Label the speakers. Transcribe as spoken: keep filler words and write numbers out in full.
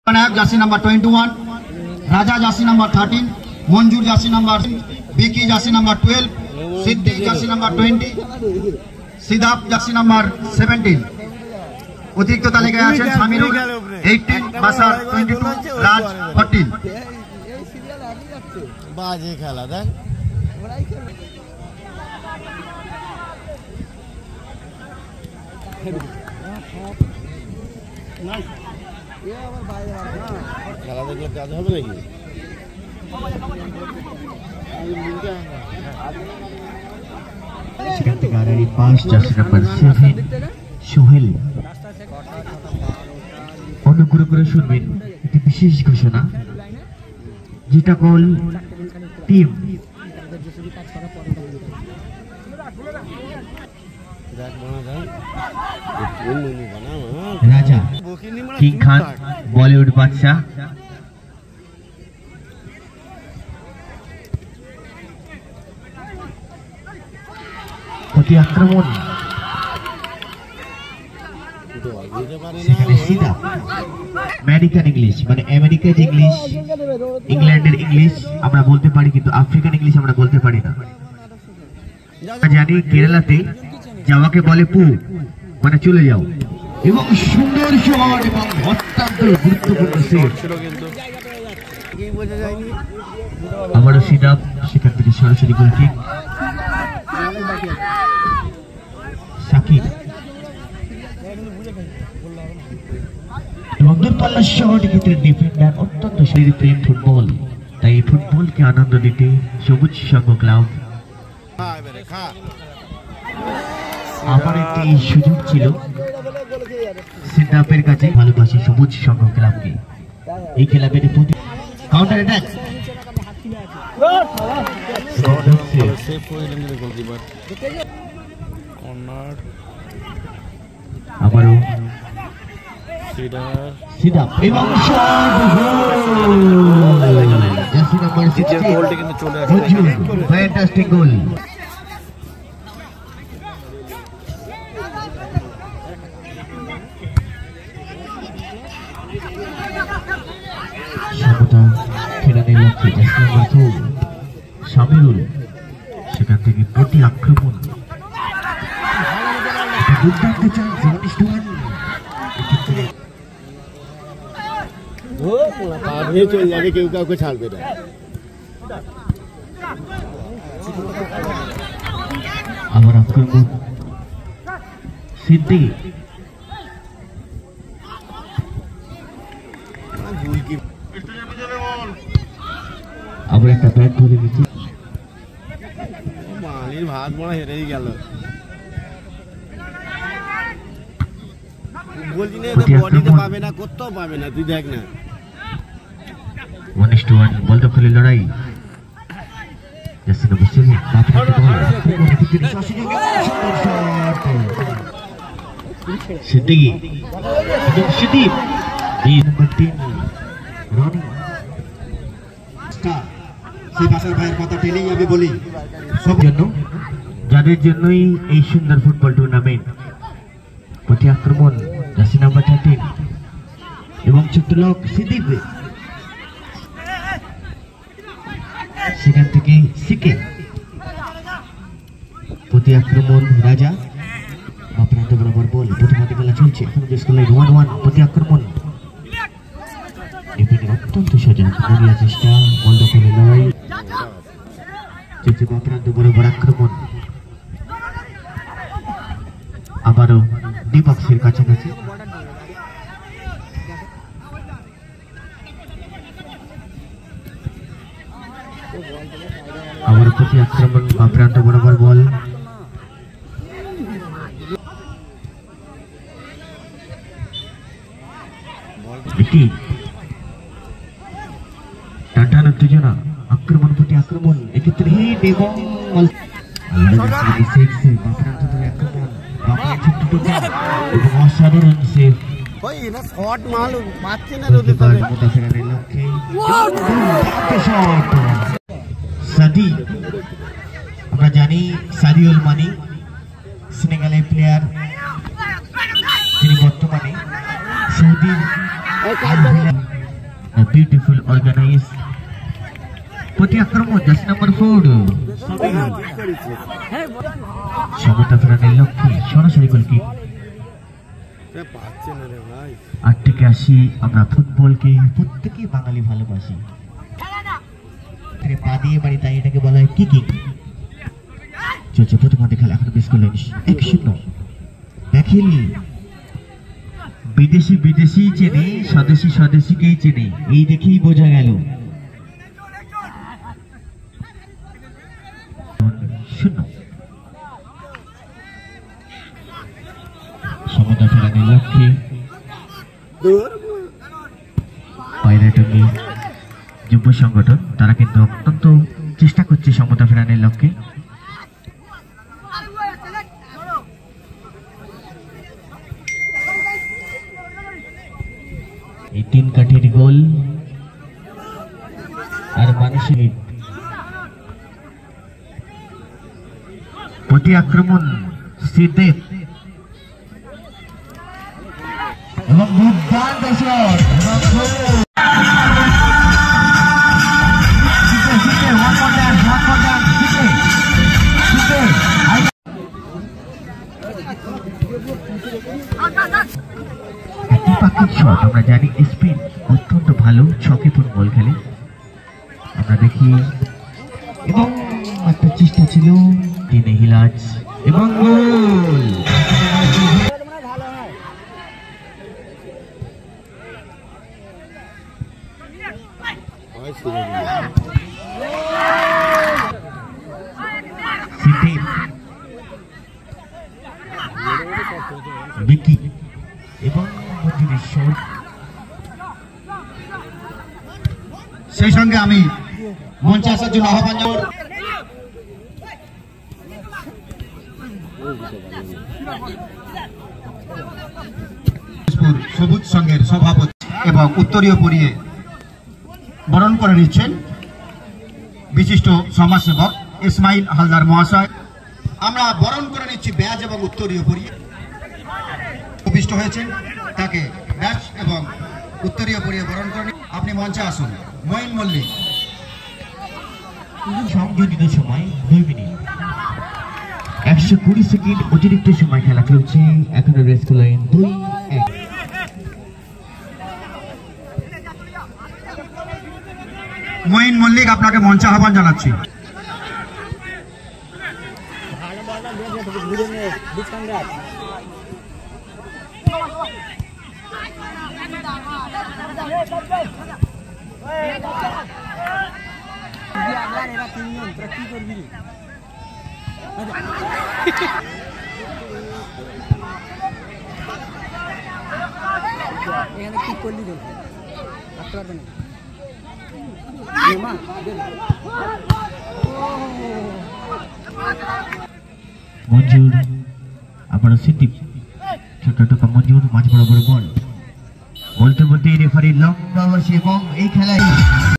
Speaker 1: Jersey number twenty one, Raja jersey number thirteen, Manjur jersey number, Vicky jersey number twelve, Siddique jersey number twenty, Sidab jersey number seventeen. অতিরিক্ত তালিকায় আছেন Samirul eighteen, Basar twenty two, Raj fourteen.
Speaker 2: বাজে খেলা দেখ। খেলা দেখলে কাজ হবে নাকি?
Speaker 3: সেখান থেকে আর এই পাঁচ জার্সি নাম্বার সেভেন সোহেল। অনুগ্রহ করে শুনবেন একটি বিশেষ ঘোষণা, যেটা কল টিম রাজা কিং খান বলিউড বাদশাহ, প্রতি আক্রমণ সেখানে সিধা আমেরিকান ইংলিশ, মানে আমেরিকার ইংলিশ, ইংল্যান্ডের ইংলিশ আমরা বলতে পারি, কিন্তু আফ্রিকান ইংলিশ আমরা বলতে পারি না। জানি কেরালাতে যাওয়াকে বলে পু, মানে চলে যাও। এবং সুন্দর শট এবং অত্যন্ত গুরুত্বপূর্ণ সেভ। আবারও সিদাব সেখান থেকে সরাসরি গোল কিক। সাকিব এবং দূরপাল্লার শট, ক্ষেত্রে ডিফেন্ডার অত্যন্ত শরীর প্রেম ফুটবল, তাই এই ফুটবলকে আনন্দ দিতে সবুজ সংঘ ক্লাব আমার একটি সুযোগ ছিল সিদ্ধাপের কাছে। ভালোবাসি সবুজ সংঘ ক্লাবকে। এই ক্লাবের প্রতি কাউন্টার অ্যাটাক, আবারও সিদাব এবং jersey number sixteen fantastic goal. খেলানোর লক্ষ্যে জার্সি নাম্বার ফোর সামিরুল, সেখান থেকে প্রতি আক্রমণ, দুর্দান্ত চান্স।
Speaker 2: চলে যাবে, কেউ কাউকে ছাড়বে না।
Speaker 3: আবার আক্রমণ সিদ্দিক, আবার একটা ব্যাট ধরে নিচ্ছি।
Speaker 2: মালির ভাত বড় হেরেই গেল। বলছি না বডিতে পাবে না, কোথাও পাবে না, তুই দেখ না।
Speaker 3: One is to one ball দখলে লড়াই। জার্সি নাম্বার সেভেন সিদ্দিকি এবং সিদ্দিক। এই নাম্বার তিন রনি।
Speaker 1: সেই ভাষার ভাইয়ের কথা টেনেই আমি বলি,
Speaker 3: সব জন্য যাদের জন্যই এই সুন্দর ফুটবল টুর্নামেন্ট। প্রতি আক্রমণ জার্সি নাম্বার থার্টিন এবং ছোট্ট লোক সিদ্দিক, সেখান থেকে সিকে। প্রতি আক্রমণ রাজা বা প্রান্ত বরাবর বল, প্রথমার্ধে খেলা চলছে, এখন স্কোরলাইন ওয়ান ওয়ান। প্রতি আক্রমণ ডিফেন্ডার অত্যন্ত সজাগ, মরিয়া চেষ্টা, বল দখলে লড়াই চলছে বা প্রান্ত বরাবর আক্রমণ। আবারও ডিবক্সের কাছাকাছি, আবার প্রতি আক্রমণ বা প্রান্ত বরাবর বল। একটি টানটান উত্তেজনা, আক্রমণ প্রতি আক্রমণ, এক্ষেত্রে হিট এবং অসাধারণ সেভ। সাদি, আমরা জানি সাদিউল মানি সেনেগালের প্লেয়ার, তিনি বর্তমানে সৌদির বিউটিফুল অর্গানাইজ প্রতি আক্রমণ জার্সি নাম্বার ফোর সমতা ফেরানোর লক্ষ্যে সরাসরি গোলকিক। আট থেকে আসি আমরা ফুটবলকে প্রত্যেকে বাঙালি ভালোবাসি, পা দিয়ে বাড়ি, তাই এটাকে বলা হয় কিকিং। চলছে প্রথমার্ধে খেলা, এখন বেশ করলেন এক শূন্য। দেখেন বিদেশি বিদেশি চেনে, স্বদেশি স্বদেশিকেই চেনে, এই দেখেই বোঝা গেল। শূন্য সমতা ফেরানোর লক্ষ্যে পায়রাটঙ্গী যুব সংগঠন তারা কিন্তু অত্যন্ত চেষ্টা করছে সমতা ফেরানোর লক্ষ্যে। এই তিন কাঠির গোল আর মানুষের প্রতি আক্রমণ শ্রীদেব এবং দুর্দান্ত শট শট। আমরা জানি স্পিন অত্যন্ত ভালো, ছকে ফুটবল খেলে আমরা দেখি, এবং একটা চেষ্টা ছিল তিনে হিলাজ এবং গোল। বিকি এবং
Speaker 1: সেই সঙ্গে আমি মঞ্চে আসার জন্য আহ্বান জানাব সবুজ সংঘের সভাপতি এবং উত্তরীয় পরিয়ে বরণ করে নিচ্ছেন বিশিষ্ট সমাজসেবক ইসমাইল হালদার মহাশয়। আমরা বরণ করে নিচ্ছি ব্যাজ এবং উত্তরীয় পরিয়ে উপবিষ্ট হয়েছেন, তাকে ব্যাজ এবং উত্তরীয় পরিয়ে বরণ করে। আপনি মঞ্চে আসুন। মঈন মল্লিক।
Speaker 3: সংযোজিত সময় দুই মিনিট একশো কুড়ি সেকেন্ড অতিরিক্ত সময় খেলা চলছে, এখনো রেস্ট লাইন দুই এক।
Speaker 1: মঈন মল্লিক, আপনাকে মঞ্চে আহ্বান জানাচ্ছি।
Speaker 4: এখানে কি করলি দেখ
Speaker 3: মঞ্জুর, আবারও সিদ্দিক, ছোট টোকা মঞ্জুর, মাঝ বরাবর বল। বলতে বলতে রেফারি লম্বা বসে এবং এই খেলায়